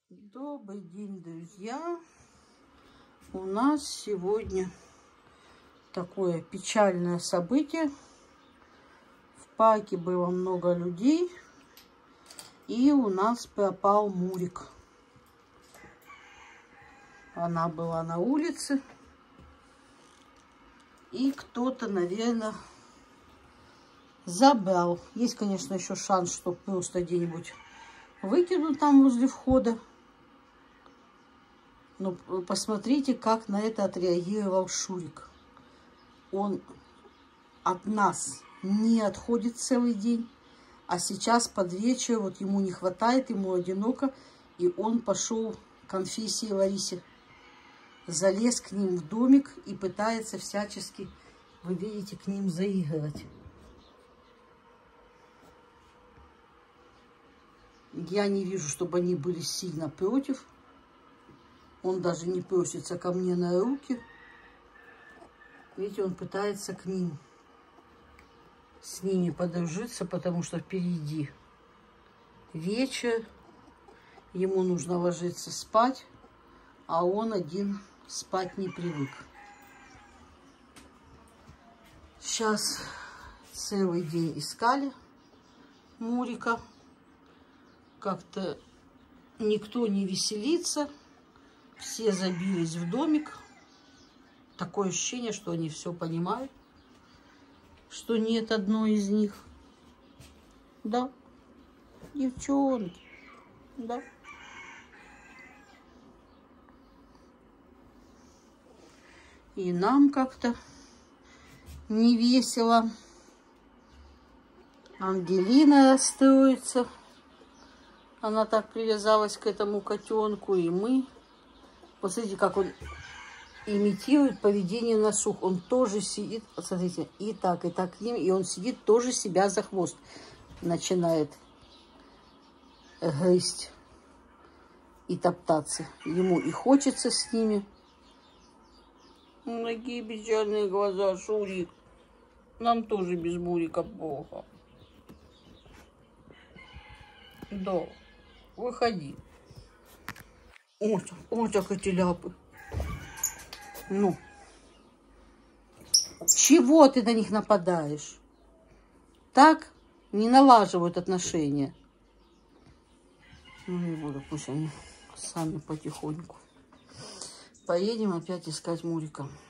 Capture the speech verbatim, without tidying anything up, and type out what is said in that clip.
Добрый день, друзья! У нас сегодня такое печальное событие. В парке было много людей, и у нас пропал Мурик. Она была на улице, и кто-то, наверное, забрал. Есть, конечно, еще шанс, что просто где-нибудь выкинут там возле входа. Но посмотрите, как на это отреагировал Шурик. Он от нас не отходит целый день, а сейчас под вечер вот ему не хватает, ему одиноко, и он пошел к Анфисе и Ларисе. Залез к ним в домик и пытается всячески, вы видите, к ним заигрывать. Я не вижу, чтобы они были сильно против. Он даже не просится ко мне на руки. Видите, он пытается к ним, с ними подружиться, потому что впереди вечер. Ему нужно ложиться спать, а он один спать не привык. Сейчас целый день искали Мурика. Как-то никто не веселится. Все забились в домик. Такое ощущение, что они все понимают, что нет одной из них. Да, девчонки, да. И нам как-то не весело. Ангелина расстроится. Она так привязалась к этому котенку, и мы. Посмотрите, как он имитирует поведение на слух. Он тоже сидит, смотрите, и так, и так к ним, и он сидит, тоже себя за хвост начинает грызть и топтаться. Ему и хочется с ними. Такие печальные глаза, Шурик. Нам тоже без Мурика плохо. Да, выходи. Ой, ой, так эти ляпы. Ну, чего ты на них нападаешь? Так не налаживают отношения. Ну, не буду, пусть они сами потихоньку. Поедем опять искать Мурика.